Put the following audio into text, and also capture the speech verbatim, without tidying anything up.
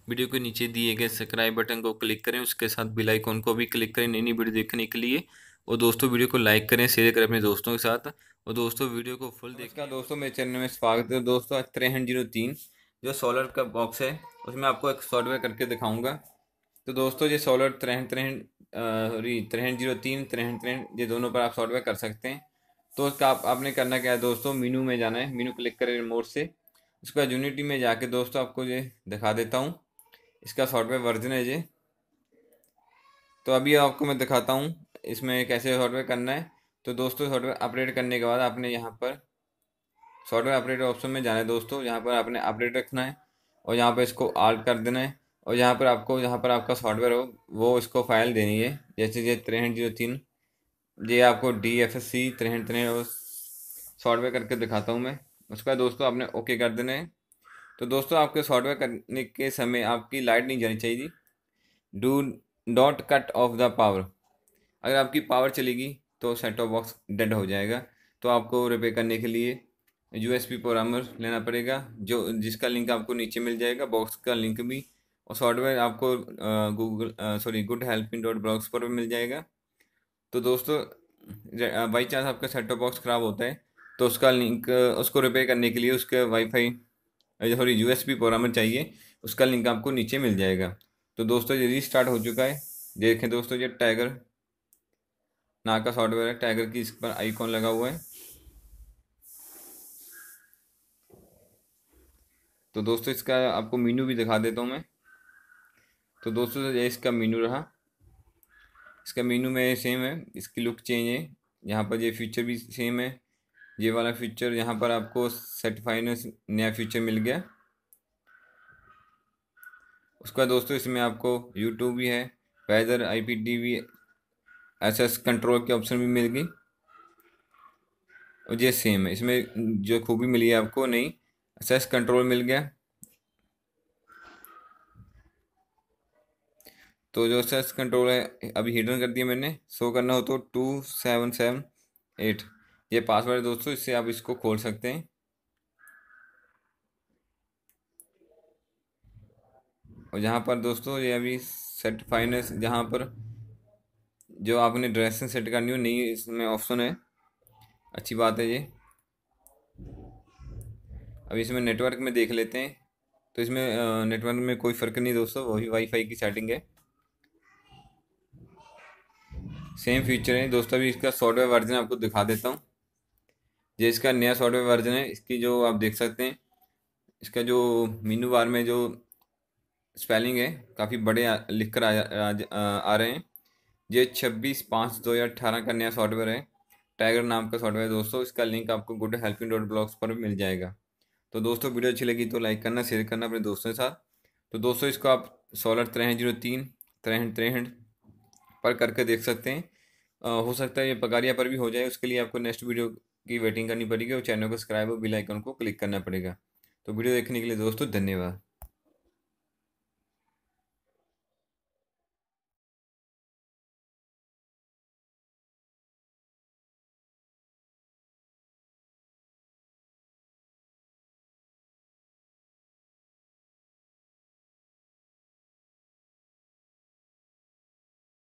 Video के नीचे दिए गए सब्सक्राइब बटन को क्लिक करें, उसके साथ बेल आइकन को भी क्लिक करें नई नई वीडियो देखने के लिए। और दोस्तों वीडियो को लाइक करें, शेयर करें अपने दोस्तों के साथ। और दोस्तों वीडियो को फुल देखें। नमस्कार दोस्तों, मेरे चैनल में स्वागत है। दोस्तों आज त्रेहठ जीरो तीन जो सोलर का बॉक्स है उसमें आपको एक सॉफ्टवेयर करके दिखाऊंगा। तो दोस्तों ये सोलर त्रेहठ त्रेहठ सॉरी त्रेहठ जीरो तीन त्रेहठ त्रेहठ ये दोनों पर आप सॉफ्टवेयर कर सकते हैं। तो उसका आप, आपने करना क्या है दोस्तों, मीनू में जाना है, मीनू क्लिक करें रिमोट से। उसके बाद यूनिटी में जाके दोस्तों आपको ये दिखा देता हूँ, इसका सॉफ्टवेयर वर्जन है ये। तो अभी आपको मैं दिखाता हूँ इसमें कैसे सॉफ्टवेयर करना है। तो दोस्तों सॉफ्टवेयर अपडेट करने के बाद आपने यहाँ पर सॉफ्टवेयर अपडेट ऑप्शन में जाना है दोस्तों। यहाँ पर आपने अपडेट रखना है और यहाँ पर इसको आल्ट कर देना है। और यहाँ पर आपको यहाँ पर आपका सॉफ्टवेयर हो वो इसको फाइल देनी है, जैसे ये त्रेहठ जीरो तीन ये आपको डी एफ एस सी त्रेहठ त्रेहठ सॉफ्टवेयर करके दिखाता हूँ मैं। उसके बाद दोस्तों आपने ओके कर देना है। तो दोस्तों आपके सॉफ्टवेयर करने के समय आपकी लाइट नहीं जानी चाहिए। डू डॉट कट ऑफ द पावर। अगर आपकी पावर चलेगी तो सेट टॉप बॉक्स डेड हो जाएगा। तो आपको रिपेयर करने के लिए यूएसबी प्रोग्रामर लेना पड़ेगा, जो जिसका लिंक आपको नीचे मिल जाएगा, बॉक्स का लिंक भी। और सॉफ्टवेयर आपको Google sorry good helping dot blogs पर भी मिल जाएगा। तो दोस्तों बाई चांस आपका सेट टॉप बॉक्स ख़राब होता है तो उसका लिंक, उसको रिपेयर करने के लिए उसके वाईफाई सॉरी यूएसबी प्रोग्रामर चाहिए, उसका लिंक आपको नीचे मिल जाएगा। तो दोस्तों ये रीस्टार्ट हो चुका है। देखें दोस्तों ये टाइगर नाम का सॉफ्टवेयर है, टाइगर की इस पर आइकॉन लगा हुआ है। तो दोस्तों इसका आपको मीनू भी दिखा देता हूँ मैं। तो दोस्तों ये इसका मीनू रहा। इसका मीनू में सेम है, इसकी लुक चेंज है। यहाँ पर ये फीचर भी सेम है, ये वाला फीचर यहाँ पर आपको सर्टिफाइड नया फीचर मिल गया। उसके बाद दोस्तों इसमें आपको यूट्यूब भी है, whether I P T V S control के ऑप्शन भी मिल गई। और ये सेम है, इसमें जो खूबी मिली है आपको नहीं, एस कंट्रोल मिल गया। तो जो एस कंट्रोल है अभी हिडन कर दिया मैंने, शो करना हो तो टू सेवन सेवन एट ये पासवर्ड है दोस्तों, इससे आप इसको खोल सकते हैं। और यहाँ पर दोस्तों ये अभी सेट फाइनेंस, जहाँ पर जो आपने ड्रेसिंग सेट करनी हो नहीं इसमें ऑप्शन है, अच्छी बात है ये। अभी इसमें नेटवर्क में देख लेते हैं। तो इसमें नेटवर्क में कोई फ़र्क नहीं दोस्तों, वही वाईफाई की सेटिंग है, सेम फीचर है दोस्तों। अभी इसका सॉफ्टवेयर वर्जन आपको दिखा देता हूँ। ये इसका नया सॉफ्टवेयर वर्जन है, इसकी जो आप देख सकते हैं, इसका जो मीनू बार में जो स्पेलिंग है काफ़ी बड़े आ, लिख कर आ, आ, आ, आ रहे हैं। ये छब्बीस पाँच दो हज़ार अठारह का नया सॉफ्टवेयर है, टाइगर नाम का सॉफ्टवेयर दोस्तों। इसका लिंक आपको गुड हेल्पिंग डॉट ब्लॉग्स पर भी मिल जाएगा। तो दोस्तों वीडियो अच्छी लगी तो लाइक करना, शेयर करना अपने दोस्तों के साथ। तो दोस्तों इसको आप सोलर त्रेहठ जीरो तीन त्रेहठ त्रेहठ पर करके देख सकते हैं। अ, हो सकता है ये पगारिया पर भी हो जाए, उसके लिए आपको नेक्स्ट वीडियो की वेटिंग करनी पड़ेगी और चैनल को सब्सक्राइब और बेल आइकन को क्लिक करना पड़ेगा। तो वीडियो देखने के लिए दोस्तों धन्यवाद।